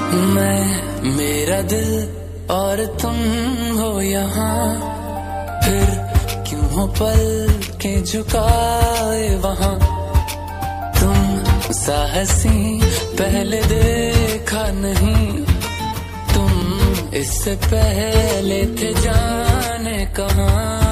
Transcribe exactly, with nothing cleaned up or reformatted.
मैं, मेरा दिल और तुम हो यहाँ, फिर क्यों हो पल के झुकाए वहाँ। तुम साहसी पहले देखा नहीं, तुम इससे पहले थे जाने कहाँ।